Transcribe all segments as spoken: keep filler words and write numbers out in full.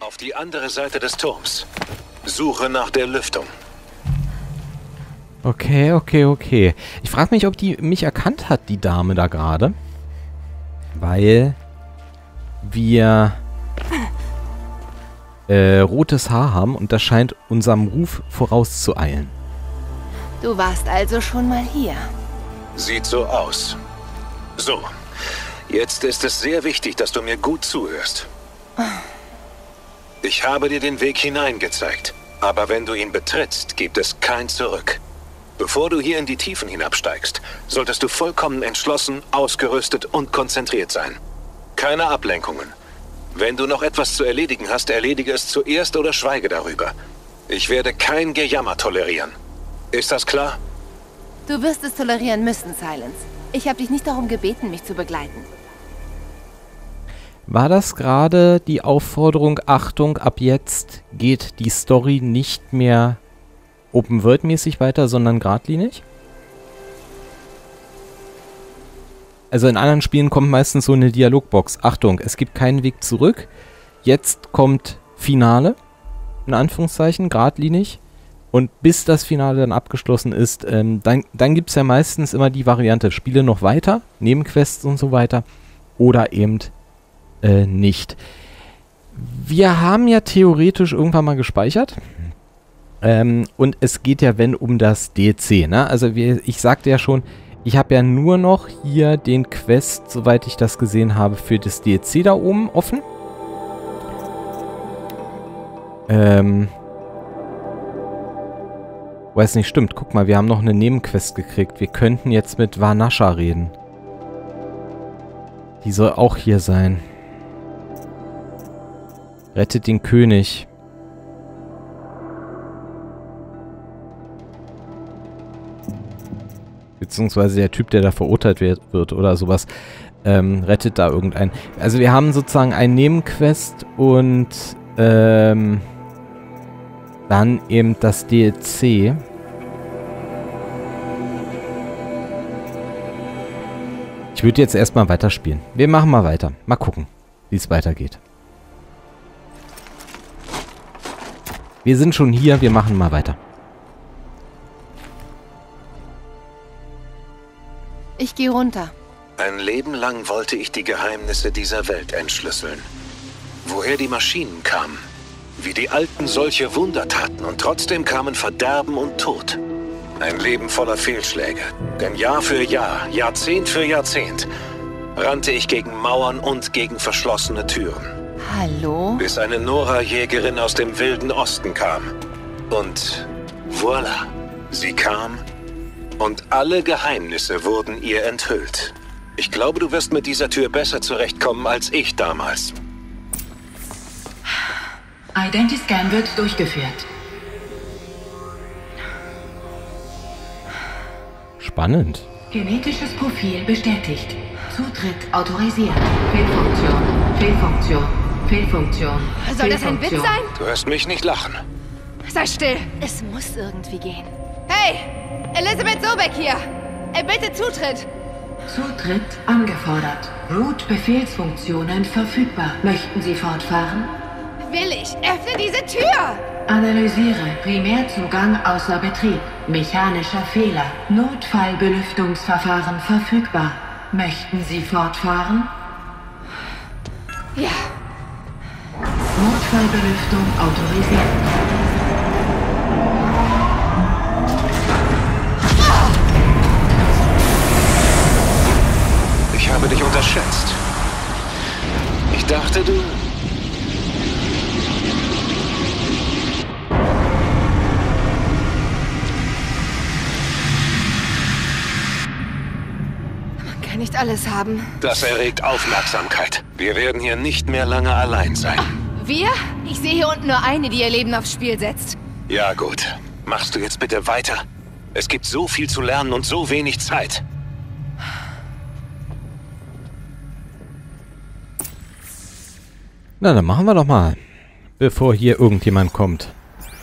Auf die andere Seite des Turms. Suche nach der Lüftung. Okay, okay, okay. Ich frage mich, ob die mich erkannt hat, die Dame da gerade. Weil wir äh, rotes Haar haben und das scheint unserem Ruf vorauszueilen. Du warst also schon mal hier. Sieht so aus. So, jetzt ist es sehr wichtig, dass du mir gut zuhörst. Ich habe dir den Weg hinein gezeigt, aber wenn du ihn betrittst, gibt es kein Zurück. Bevor du hier in die Tiefen hinabsteigst, solltest du vollkommen entschlossen, ausgerüstet und konzentriert sein. Keine Ablenkungen. Wenn du noch etwas zu erledigen hast, erledige es zuerst oder schweige darüber. Ich werde kein Gejammer tolerieren. Ist das klar? Du wirst es tolerieren müssen, Silence. Ich habe dich nicht darum gebeten, mich zu begleiten. War das gerade die Aufforderung, Achtung, ab jetzt geht die Story nicht mehr Open-World-mäßig weiter, sondern geradlinig? Also in anderen Spielen kommt meistens so eine Dialogbox. Achtung, es gibt keinen Weg zurück. Jetzt kommt Finale, in Anführungszeichen, geradlinig. Und bis das Finale dann abgeschlossen ist, ähm, dann, dann gibt es ja meistens immer die Variante, spiele noch weiter, Nebenquests und so weiter. Oder eben äh, nicht. Wir haben ja theoretisch irgendwann mal gespeichert. Ähm, und es geht ja, wenn, um das D L C, ne? Also wir, ich sagte ja schon, ich habe ja nur noch hier den Quest, soweit ich das gesehen habe, für das D L C da oben offen. Ähm. Weiß nicht, stimmt. Guck mal, wir haben noch eine Nebenquest gekriegt. Wir könnten jetzt mit Vanasha reden. Die soll auch hier sein. Rettet den König. Beziehungsweise der Typ, der da verurteilt wird, wird oder sowas, ähm, rettet da irgendeinen. Also wir haben sozusagen einen Nebenquest und ähm, dann eben das D L C. Ich würde jetzt erstmal weiterspielen. Wir machen mal weiter. Mal gucken, wie es weitergeht. Wir sind schon hier, wir machen mal weiter. Ich gehe runter. Ein Leben lang wollte ich die Geheimnisse dieser Welt entschlüsseln. Woher die Maschinen kamen, wie die Alten solche Wunder taten und trotzdem kamen Verderben und Tod. Ein Leben voller Fehlschläge, denn Jahr für Jahr, Jahrzehnt für Jahrzehnt rannte ich gegen Mauern und gegen verschlossene Türen. Hallo? Bis eine Nora-Jägerin aus dem wilden Osten kam. Und voilà, sie kam und alle Geheimnisse wurden ihr enthüllt. Ich glaube, du wirst mit dieser Tür besser zurechtkommen als ich damals. Identiscan wird durchgeführt. Spannend. Genetisches Profil bestätigt. Zutritt autorisiert. Fehlfunktion. Fehlfunktion. Fehlfunktion. Soll das ein Witz sein? Du hörst mich nicht lachen. Sei still. Es muss irgendwie gehen. Hey! Elisabeth Sobeck hier! Erbitte Zutritt! Zutritt angefordert. Root-Befehlsfunktionen verfügbar. Möchten Sie fortfahren? Will ich! Öffne diese Tür! Analysiere. Primärzugang außer Betrieb. Mechanischer Fehler. Notfallbelüftungsverfahren verfügbar. Möchten Sie fortfahren? Ja. Notfallbelüftung autorisiert. Ich habe dich unterschätzt. Ich dachte, du... Man kann nicht alles haben. Das erregt Aufmerksamkeit. Wir werden hier nicht mehr lange allein sein. Wir? Ich sehe hier unten nur eine, die ihr Leben aufs Spiel setzt. Ja gut. Machst du jetzt bitte weiter? Es gibt so viel zu lernen und so wenig Zeit. Na, dann machen wir doch mal, bevor hier irgendjemand kommt.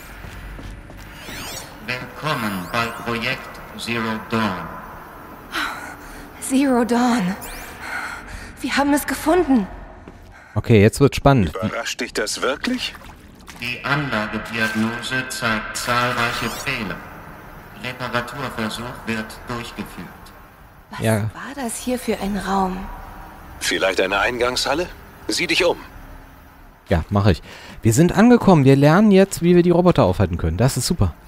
Willkommen bei Projekt Zero Dawn. Zero Dawn. Wir haben es gefunden. Okay, jetzt wird spannend. Überrascht dich das wirklich? Die Anlagediagnose zeigt zahlreiche Fehler. Reparaturversuch wird durchgeführt. Was Ja. war das hier für ein Raum? Vielleicht eine Eingangshalle? Sieh dich um. Ja, mache ich. Wir sind angekommen. Wir lernen jetzt, wie wir die Roboter aufhalten können. Das ist super.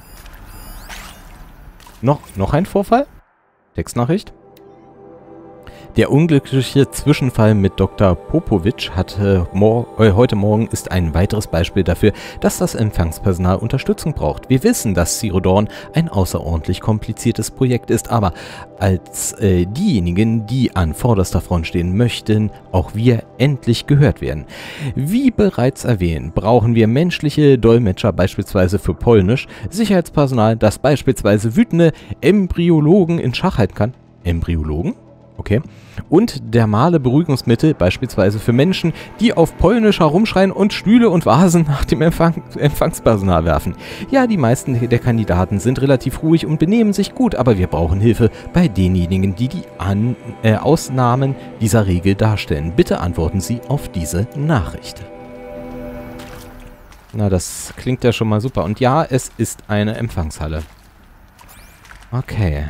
Noch, noch ein Vorfall? Textnachricht. Der unglückliche Zwischenfall mit Doktor Popovic hatte mor äh, heute Morgen ist ein weiteres Beispiel dafür, dass das Empfangspersonal Unterstützung braucht. Wir wissen, dass Zero Dawn ein außerordentlich kompliziertes Projekt ist, aber als äh, diejenigen, die an vorderster Front stehen, möchten auch wir endlich gehört werden. Wie bereits erwähnt, brauchen wir menschliche Dolmetscher beispielsweise für Polnisch, Sicherheitspersonal, das beispielsweise wütende Embryologen in Schach halten kann. Embryologen? Okay. Und dermale Beruhigungsmittel, beispielsweise für Menschen, die auf Polnisch herumschreien und Stühle und Vasen nach dem Empfang Empfangspersonal werfen. Ja, die meisten der Kandidaten sind relativ ruhig und benehmen sich gut, aber wir brauchen Hilfe bei denjenigen, die die An äh, Ausnahmen dieser Regel darstellen. Bitte antworten Sie auf diese Nachricht. Na, das klingt ja schon mal super. Und ja, es ist eine Empfangshalle. Okay.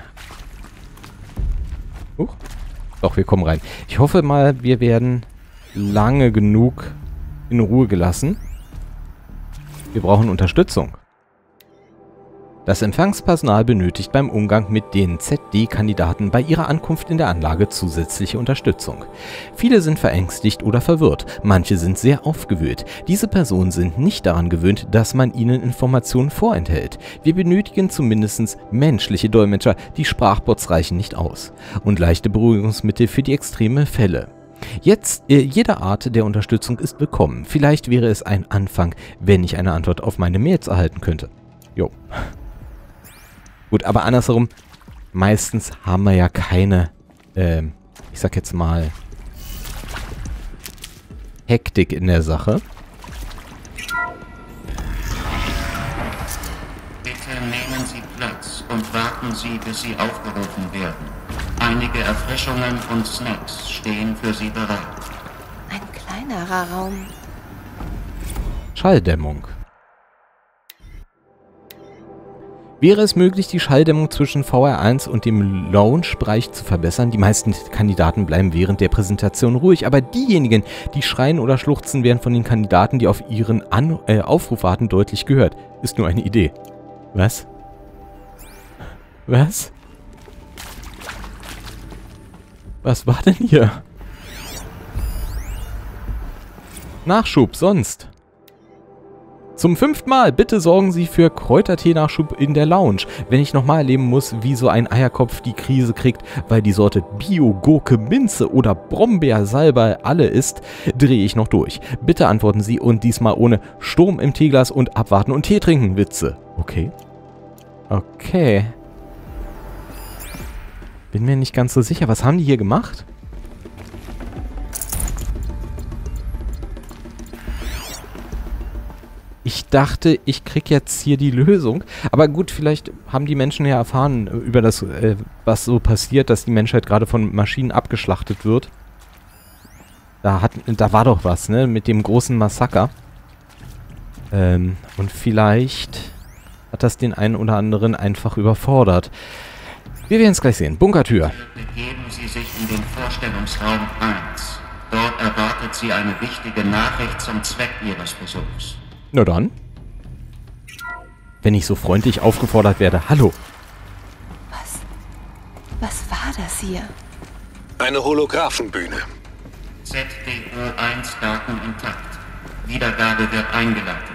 Huch. Doch, wir kommen rein. Ich hoffe mal, wir werden lange genug in Ruhe gelassen. Wir brauchen Unterstützung. Das Empfangspersonal benötigt beim Umgang mit den Z D-Kandidaten bei ihrer Ankunft in der Anlage zusätzliche Unterstützung. Viele sind verängstigt oder verwirrt, manche sind sehr aufgewühlt. Diese Personen sind nicht daran gewöhnt, dass man ihnen Informationen vorenthält. Wir benötigen zumindest menschliche Dolmetscher, die Sprachbots reichen nicht aus. Und leichte Beruhigungsmittel für die extreme Fälle. Jetzt, äh, jede Art der Unterstützung ist willkommen. Vielleicht wäre es ein Anfang, wenn ich eine Antwort auf meine Mails erhalten könnte. Jo. Gut, aber andersherum, meistens haben wir ja keine, ähm, ich sag jetzt mal, Hektik in der Sache. Bitte nehmen Sie Platz und warten Sie, bis Sie aufgerufen werden. Einige Erfrischungen und Snacks stehen für Sie bereit. Ein kleinerer Raum. Schalldämmung. Wäre es möglich, die Schalldämmung zwischen V R eins und dem Lounge-Bereich zu verbessern? Die meisten Kandidaten bleiben während der Präsentation ruhig, aber diejenigen, die schreien oder schluchzen, werden von den Kandidaten, die auf ihren An äh, Aufruf warten, deutlich gehört. Ist nur eine Idee. Was? Was? Was war denn hier? Nachschub, sonst. Zum fünften Mal, bitte sorgen Sie für Kräutertee-Nachschub in der Lounge. Wenn ich nochmal erleben muss, wie so ein Eierkopf die Krise kriegt, weil die Sorte Bio, Gurke, Minze oder Brombeersalbei alle ist, drehe ich noch durch. Bitte antworten Sie und diesmal ohne Sturm im Teeglas und abwarten und Tee trinken, Witze. Okay. Okay. Bin mir nicht ganz so sicher. Was haben die hier gemacht? Ich dachte, ich krieg jetzt hier die Lösung. Aber gut, vielleicht haben die Menschen ja erfahren über das, äh, was so passiert, dass die Menschheit gerade von Maschinen abgeschlachtet wird. Da, hat, da war doch was, ne? Mit dem großen Massaker. Ähm, und vielleicht hat das den einen oder anderen einfach überfordert. Wir werden es gleich sehen. Bunkertür. Begeben Sie sich in den Vorstellungsraum eins. Dort erwartet Sie eine wichtige Nachricht zum Zweck Ihres Besuchs. Na dann. Wenn ich so freundlich aufgefordert werde. Hallo. Was? Was war das hier? Eine Holographenbühne. Z D O eins Daten intakt. Wiedergabe wird eingeleitet.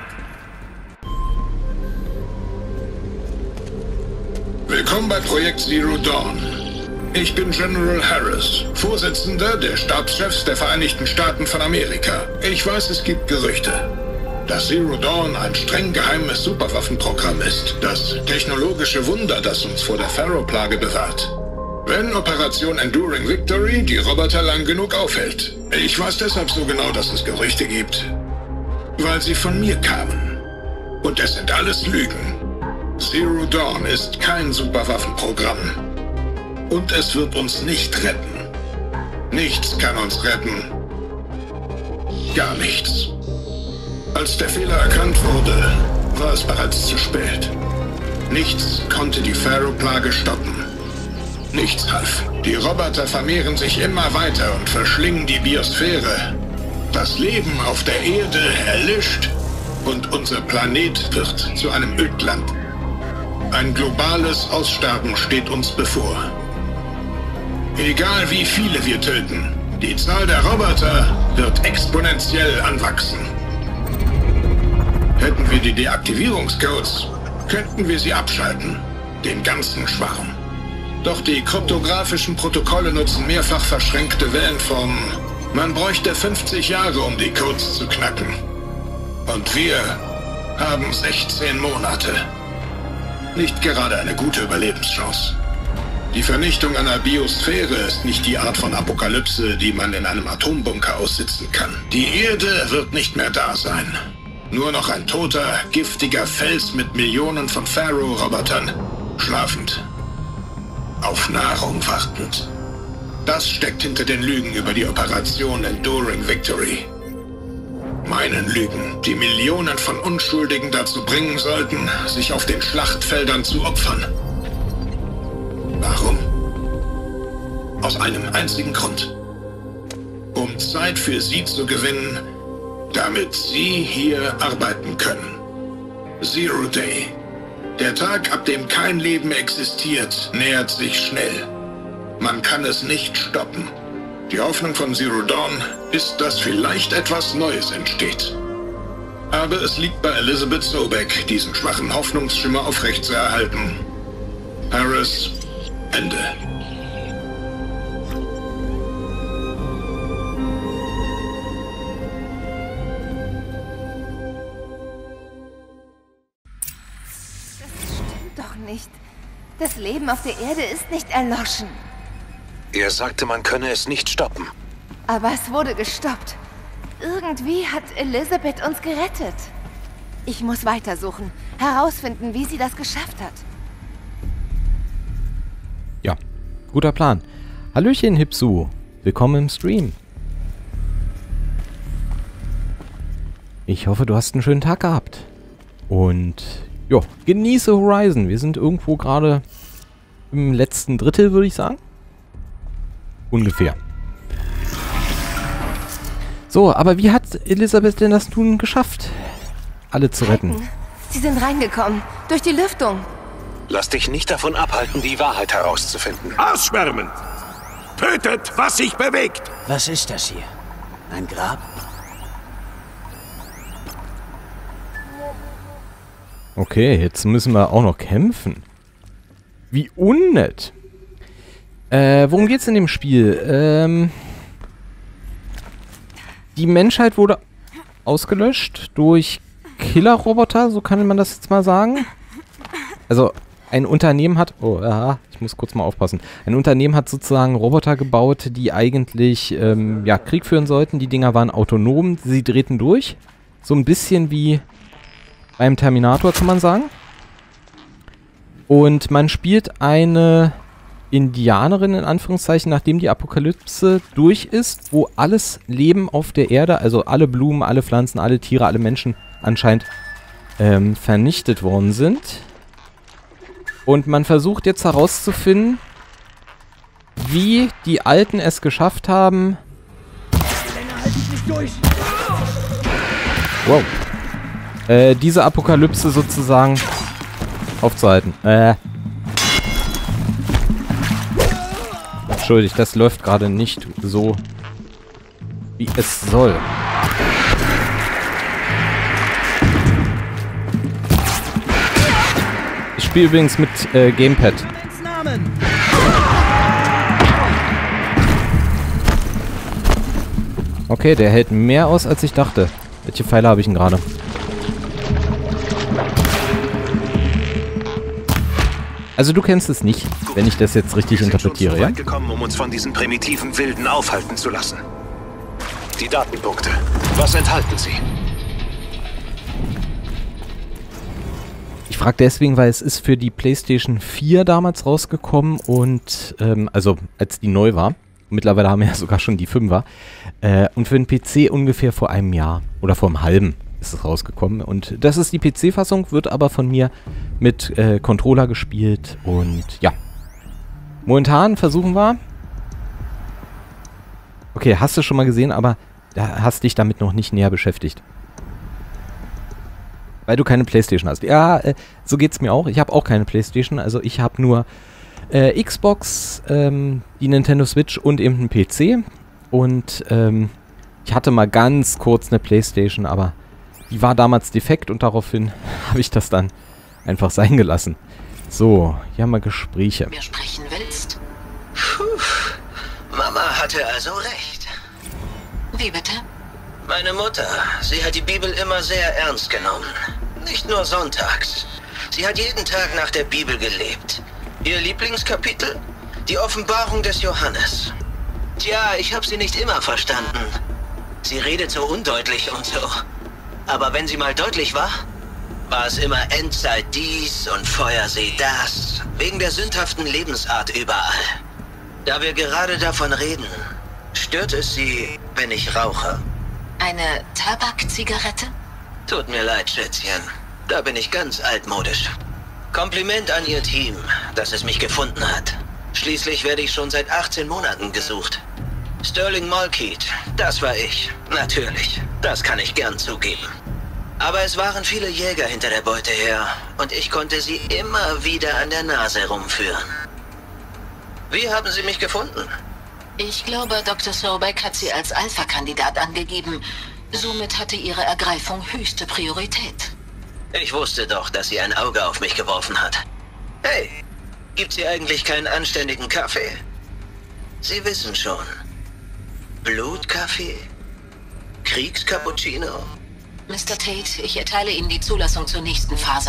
Willkommen bei Projekt Zero Dawn. Ich bin General Harris, Vorsitzender der Stabschefs der Vereinigten Staaten von Amerika. Ich weiß, es gibt Gerüchte, dass Zero Dawn ein streng geheimes Superwaffenprogramm ist. Das technologische Wunder, das uns vor der Pharaoh-Plage bewahrt. Wenn Operation Enduring Victory die Roboter lang genug aufhält. Ich weiß deshalb so genau, dass es Gerüchte gibt, weil sie von mir kamen. Und es sind alles Lügen. Zero Dawn ist kein Superwaffenprogramm. Und es wird uns nicht retten. Nichts kann uns retten. gar nichts. Als der Fehler erkannt wurde, war es bereits zu spät. Nichts konnte die Pharaoh-Plage stoppen. Nichts half. Die Roboter vermehren sich immer weiter und verschlingen die Biosphäre. Das Leben auf der Erde erlischt und unser Planet wird zu einem Ödland. Ein globales Aussterben steht uns bevor. Egal wie viele wir töten, die Zahl der Roboter wird exponentiell anwachsen. Hätten wir die Deaktivierungscodes, könnten wir sie abschalten, den ganzen Schwarm. Doch die kryptografischen Protokolle nutzen mehrfach verschränkte Wellenformen. Man bräuchte fünfzig Jahre, um die Codes zu knacken. Und wir haben sechzehn Monate. Nicht gerade eine gute Überlebenschance. Die Vernichtung einer Biosphäre ist nicht die Art von Apokalypse, die man in einem Atombunker aussitzen kann. Die Erde wird nicht mehr da sein. Nur noch ein toter, giftiger Fels mit Millionen von Pharaoh-Robotern, schlafend. Auf Nahrung wartend. Das steckt hinter den Lügen über die Operation Enduring Victory. Meinen Lügen, die Millionen von Unschuldigen dazu bringen sollten, sich auf den Schlachtfeldern zu opfern. Warum? Aus einem einzigen Grund. Um Zeit für sie zu gewinnen, damit sie hier arbeiten können. Zero Day. Der Tag, ab dem kein Leben existiert, nähert sich schnell. Man kann es nicht stoppen. Die Hoffnung von Zero Dawn ist, dass vielleicht etwas Neues entsteht. Aber es liegt bei Elizabeth Sobek, diesen schwachen Hoffnungsschimmer aufrechtzuerhalten. Harris, Ende. Nicht. Das Leben auf der Erde ist nicht erloschen. Er sagte, man könne es nicht stoppen. Aber es wurde gestoppt. Irgendwie hat Elizabeth uns gerettet. Ich muss weitersuchen, herausfinden, wie sie das geschafft hat. Ja, guter Plan. Hallöchen, Hipsu. Willkommen im Stream. Ich hoffe, du hast einen schönen Tag gehabt. Und ja, genieße Horizon. Wir sind irgendwo gerade im letzten Drittel, würde ich sagen. Ungefähr. So, aber wie hat Elisabeth denn das nun geschafft, alle zu retten? Sie sind reingekommen. Durch die Lüftung. Lass dich nicht davon abhalten, die Wahrheit herauszufinden. Ausschwärmen! Tötet, was sich bewegt! Was ist das hier? Ein Grab? Okay, jetzt müssen wir auch noch kämpfen. Wie unnett. Äh, worum geht's in dem Spiel? Ähm... Die Menschheit wurde ausgelöscht durch Killerroboter, so kann man das jetzt mal sagen. Also, ein Unternehmen hat... Oh, ja, ich muss kurz mal aufpassen. Ein Unternehmen hat sozusagen Roboter gebaut, die eigentlich, ähm, ja, Krieg führen sollten. Die Dinger waren autonom, sie drehten durch. So ein bisschen wie beim Terminator, kann man sagen. Und man spielt eine Indianerin, in Anführungszeichen, nachdem die Apokalypse durch ist, wo alles Leben auf der Erde, also alle Blumen, alle Pflanzen, alle Tiere, alle Menschen anscheinend ähm, vernichtet worden sind. Und man versucht jetzt herauszufinden, wie die Alten es geschafft haben. Wow. Äh, diese Apokalypse sozusagen aufzuhalten. Äh. Entschuldigt, das läuft gerade nicht so, wie es soll. Ich spiele übrigens mit äh, Gamepad. Okay, der hält mehr aus, als ich dachte. Welche Pfeile habe ich denn gerade? Also du kennst es nicht, wenn ich das jetzt richtig interpretiere, ja? Wir sind schon so weit gekommen, um uns von diesen primitiven Wilden aufhalten zu lassen. Die Datenpunkte. Was enthalten sie? Ich frage deswegen, weil es ist für die PlayStation vier damals rausgekommen und, ähm, also als die neu war. Mittlerweile haben wir ja sogar schon die Fünfer. Äh, und für den P C ungefähr vor einem Jahr oder vor einem halben ist es rausgekommen. Und das ist die P C-Fassung, wird aber von mir mit äh, Controller gespielt. Und ja, momentan versuchen wir... Okay, hast du schon mal gesehen, aber da hast dich damit noch nicht näher beschäftigt. Weil du keine Playstation hast. Ja, äh, so geht's mir auch. Ich habe auch keine Playstation. Also ich habe nur äh, Xbox, ähm, die Nintendo Switch und eben einen P C. Und ähm, ich hatte mal ganz kurz eine Playstation, aber die war damals defekt und daraufhin habe ich das dann einfach sein gelassen. So, hier haben wir Gespräche. Mir sprechen willst? Puh, Mama hatte also recht. Wie bitte? Meine Mutter, sie hat die Bibel immer sehr ernst genommen. Nicht nur sonntags. Sie hat jeden Tag nach der Bibel gelebt. Ihr Lieblingskapitel? Die Offenbarung des Johannes. Tja, ich habe sie nicht immer verstanden. Sie redet so undeutlich und so. Aber wenn sie mal deutlich war, war es immer Endzeit dies und Feuersee das. Wegen der sündhaften Lebensart überall. Da wir gerade davon reden, stört es sie, wenn ich rauche? Eine Tabakzigarette? Tut mir leid, Schätzchen. Da bin ich ganz altmodisch. Kompliment an Ihr Team, dass es mich gefunden hat. Schließlich werde ich schon seit achtzehn Monaten gesucht. Sterling Malkeith, das war ich. Natürlich, das kann ich gern zugeben. Aber es waren viele Jäger hinter der Beute her und ich konnte sie immer wieder an der Nase rumführen. Wie haben Sie mich gefunden? Ich glaube, Doktor Sobeck hat Sie als Alpha-Kandidat angegeben. Somit hatte Ihre Ergreifung höchste Priorität. Ich wusste doch, dass sie ein Auge auf mich geworfen hat. Hey, gibt's hier eigentlich keinen anständigen Kaffee? Sie wissen schon. Blutkaffee? Kriegscappuccino? Mister Tate, ich erteile Ihnen die Zulassung zur nächsten Phase.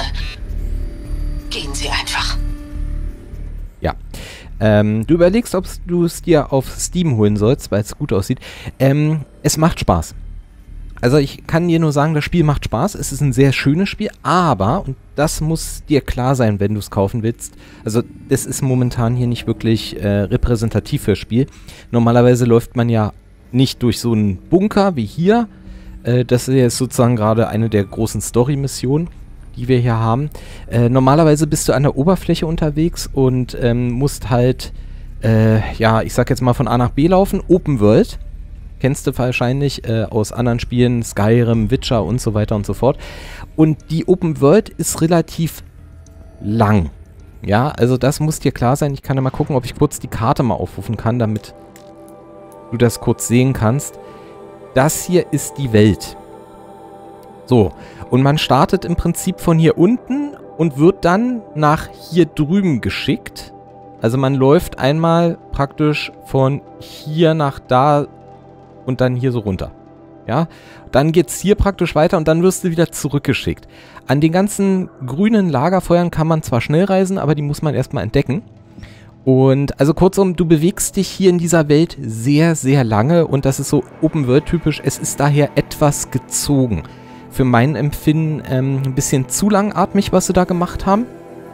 Gehen Sie einfach. Ja. Ähm, du überlegst, ob du es dir auf Steam holen sollst, weil es gut aussieht. Ähm, es macht Spaß. Also ich kann dir nur sagen, das Spiel macht Spaß. Es ist ein sehr schönes Spiel, aber, und das muss dir klar sein, wenn du es kaufen willst, also das ist momentan hier nicht wirklich äh, repräsentativ für das Spiel. Normalerweise läuft man ja nicht durch so einen Bunker wie hier. Äh, das ist jetzt sozusagen gerade eine der großen Story-Missionen, die wir hier haben. Äh, normalerweise bist du an der Oberfläche unterwegs und ähm, musst halt, äh, ja, ich sag jetzt mal von A nach B laufen. Open World. Kennst du wahrscheinlich äh, aus anderen Spielen, Skyrim, Witcher und so weiter und so fort. Und die Open World ist relativ lang. Ja, also das muss dir klar sein. Ich kann ja mal gucken, ob ich kurz die Karte mal aufrufen kann, damit du das kurz sehen kannst. Das hier ist die Welt. So, und man startet im Prinzip von hier unten und wird dann nach hier drüben geschickt. Also man läuft einmal praktisch von hier nach da und dann hier so runter. Ja, dann geht's hier praktisch weiter und dann wirst du wieder zurückgeschickt. An den ganzen grünen Lagerfeuern kann man zwar schnell reisen, aber die muss man erstmal entdecken. Und also kurzum, du bewegst dich hier in dieser Welt sehr, sehr lange und das ist so Open-World-typisch. Es ist daher etwas gezogen. Für mein Empfinden ähm, ein bisschen zu langatmig, was sie da gemacht haben.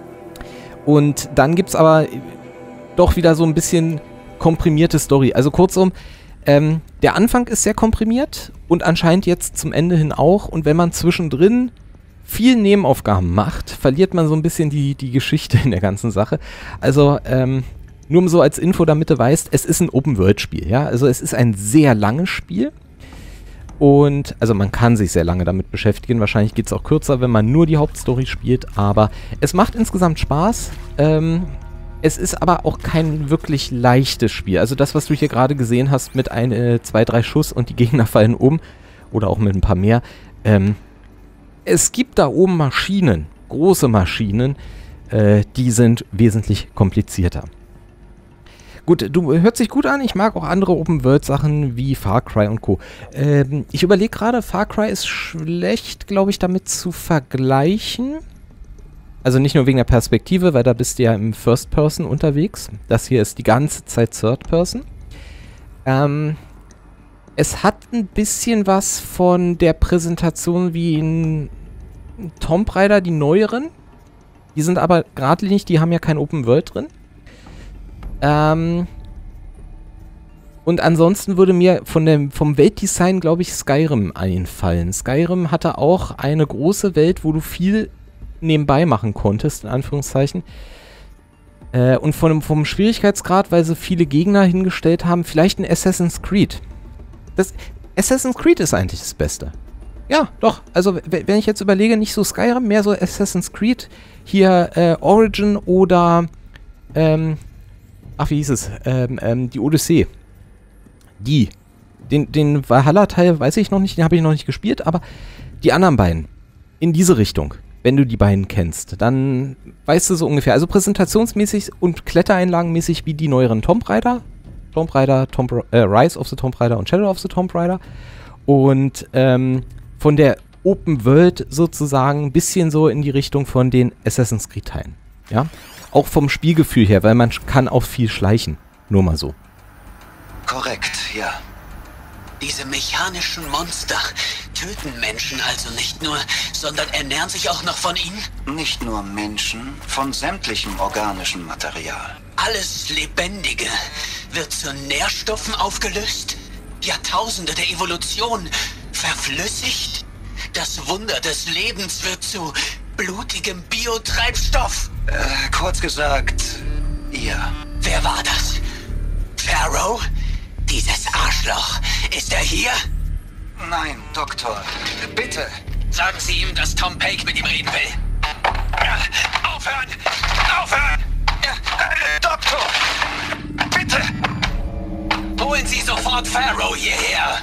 Und dann gibt's aber doch wieder so ein bisschen komprimierte Story. Also kurzum, Ähm, der Anfang ist sehr komprimiert und anscheinend jetzt zum Ende hin auch. Und wenn man zwischendrin viel Nebenaufgaben macht, verliert man so ein bisschen die, die Geschichte in der ganzen Sache. Also, ähm, nur so als Info, damit du weißt, es ist ein Open-World-Spiel. Ja? Also es ist ein sehr langes Spiel. Und, also man kann sich sehr lange damit beschäftigen. Wahrscheinlich geht es auch kürzer, wenn man nur die Hauptstory spielt. Aber es macht insgesamt Spaß. Ähm... Es ist aber auch kein wirklich leichtes Spiel. Also das, was du hier gerade gesehen hast mit ein, äh, zwei, drei Schuss und die Gegner fallen um. Oder auch mit ein paar mehr. Ähm, es gibt da oben Maschinen, große Maschinen, äh, die sind wesentlich komplizierter. Gut, du hört sich gut an. Ich mag auch andere Open-World-Sachen wie Far Cry und Co. Ähm, ich überlege gerade, Far Cry ist schlecht, glaube ich, damit zu vergleichen. Also nicht nur wegen der Perspektive, weil da bist du ja im First Person unterwegs. Das hier ist die ganze Zeit Third Person. Ähm, es hat ein bisschen was von der Präsentation wie in Tomb Raider, die neueren. Die sind aber geradlinig, die haben ja kein Open World drin. Ähm, Und ansonsten würde mir von dem, vom Weltdesign, glaube ich, Skyrim einfallen. Skyrim hatte auch eine große Welt, wo du viel nebenbei machen konntest, in Anführungszeichen. Äh, und von, vom Schwierigkeitsgrad, weil sie viele Gegner hingestellt haben, vielleicht ein Assassin's Creed. Das, Assassin's Creed ist eigentlich das Beste. Ja, doch. Also, wenn ich jetzt überlege, nicht so Skyrim, mehr so Assassin's Creed. Hier äh, Origin oder, ähm, ach, wie hieß es? Ähm, ähm, die Odyssee. Die. Den, den Valhalla-Teil weiß ich noch nicht, den habe ich noch nicht gespielt, aber die anderen beiden. In diese Richtung. Wenn du die beiden kennst, dann weißt du so ungefähr. Also präsentationsmäßig und Klettereinlagenmäßig wie die neueren Tomb Raider. Tomb Raider, Tomb, äh, Rise of the Tomb Raider und Shadow of the Tomb Raider. Und ähm, von der Open World sozusagen ein bisschen so in die Richtung von den Assassin's Creed Teilen. Ja? Auch vom Spielgefühl her, weil man kann auch viel schleichen. Nur mal so. Korrekt, ja. Diese mechanischen Monster töten Menschen also nicht nur, sondern ernähren sich auch noch von ihnen? Nicht nur Menschen, von sämtlichem organischem Material. Alles Lebendige wird zu Nährstoffen aufgelöst? Jahrtausende der Evolution verflüssigt? Das Wunder des Lebens wird zu blutigem Biotreibstoff? Äh, kurz gesagt, ja. Wer war das? Pharaoh? Dieses Arschloch. Ist er hier? Nein, Doktor. Bitte. Sagen Sie ihm, dass Tom Pake mit ihm reden will. Aufhören! Aufhören! Doktor! Bitte! Holen Sie sofort Pharaoh hierher!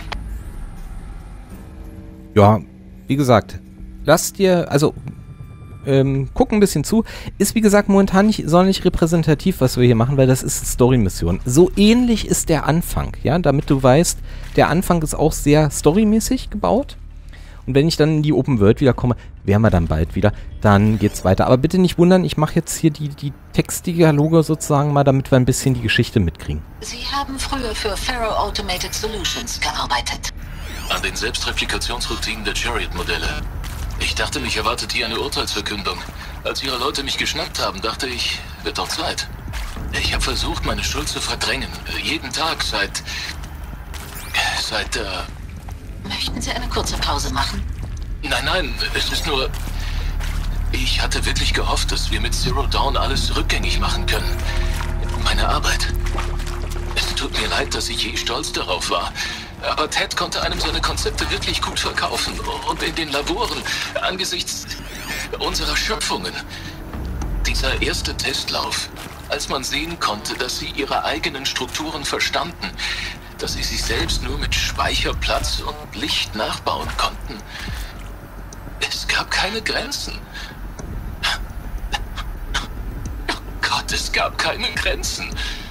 Ja, wie gesagt, lass dir, also ähm, guck ein bisschen zu. Ist wie gesagt momentan nicht sonderlich repräsentativ, was wir hier machen, weil das ist eine Story-Mission. So ähnlich ist der Anfang, ja, damit du weißt, der Anfang ist auch sehr storymäßig gebaut. Und wenn ich dann in die Open World wieder komme, wären wir dann bald wieder, dann geht's weiter. Aber bitte nicht wundern, ich mache jetzt hier die, die Textdialoge sozusagen mal, damit wir ein bisschen die Geschichte mitkriegen. Sie haben früher für Pharaoh Automated Solutions gearbeitet. An den Selbstreplikationsroutinen der Chariot-Modelle. Ich dachte, mich erwartet hier eine Urteilsverkündung. Als ihre Leute mich geschnappt haben, dachte ich, wird doch Zeit. Ich habe versucht, meine Schuld zu verdrängen. Jeden Tag seit... seit, äh... Möchten Sie eine kurze Pause machen? Nein, nein, es ist nur... Ich hatte wirklich gehofft, dass wir mit Zero Dawn alles rückgängig machen können. Meine Arbeit. Es tut mir leid, dass ich je stolz darauf war. Aber Ted konnte einem seine Konzepte wirklich gut verkaufen. Und in den Laboren, angesichts unserer Schöpfungen. Dieser erste Testlauf, als man sehen konnte, dass sie ihre eigenen Strukturen verstanden, dass sie sich selbst nur mit Speicherplatz und Licht nachbauen konnten. Es gab keine Grenzen. Oh Gott, es gab keine Grenzen.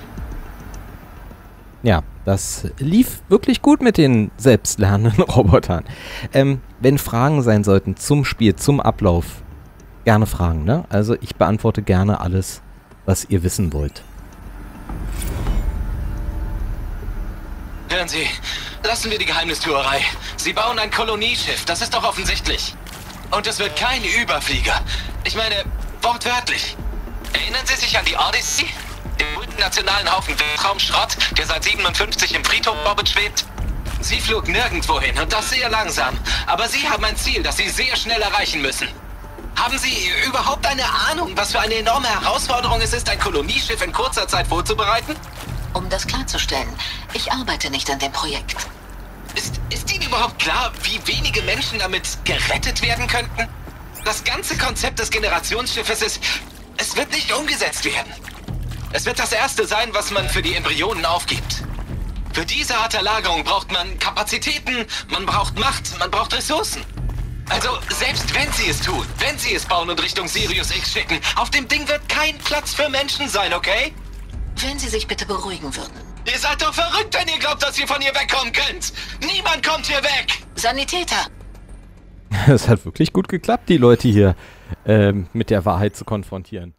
Ja, das lief wirklich gut mit den selbstlernenden Robotern. Ähm, wenn Fragen sein sollten zum Spiel, zum Ablauf, gerne Fragen, ne? Also ich beantworte gerne alles, was ihr wissen wollt. Hören Sie, lassen wir die Geheimnistuerei. Sie bauen ein Kolonieschiff, das ist doch offensichtlich. Und es wird kein Überflieger. Ich meine, wortwörtlich. Erinnern Sie sich an die Odyssey? Den multinationalen Haufen Weltraumschrott, der seit siebenundfünfzig im Friedhof-Orbit schwebt? Sie flog nirgendwo hin und das sehr langsam. Aber Sie haben ein Ziel, das Sie sehr schnell erreichen müssen. Haben Sie überhaupt eine Ahnung, was für eine enorme Herausforderung es ist, ein Kolonieschiff in kurzer Zeit vorzubereiten? Um das klarzustellen, ich arbeite nicht an dem Projekt. Ist, ist Ihnen überhaupt klar, wie wenige Menschen damit gerettet werden könnten? Das ganze Konzept des Generationsschiffes ist, es wird nicht umgesetzt werden. Es wird das erste sein, was man für die Embryonen aufgibt. Für diese Art der Lagerung braucht man Kapazitäten, man braucht Macht, man braucht Ressourcen. Also, selbst wenn sie es tun, wenn sie es bauen und Richtung Sirius X schicken, auf dem Ding wird kein Platz für Menschen sein, okay? Wenn Sie sich bitte beruhigen würden. Ihr seid doch verrückt, wenn ihr glaubt, dass ihr von hier wegkommen könnt. Niemand kommt hier weg. Sanitäter. Es hat wirklich gut geklappt, die Leute hier ähm, mit der Wahrheit zu konfrontieren.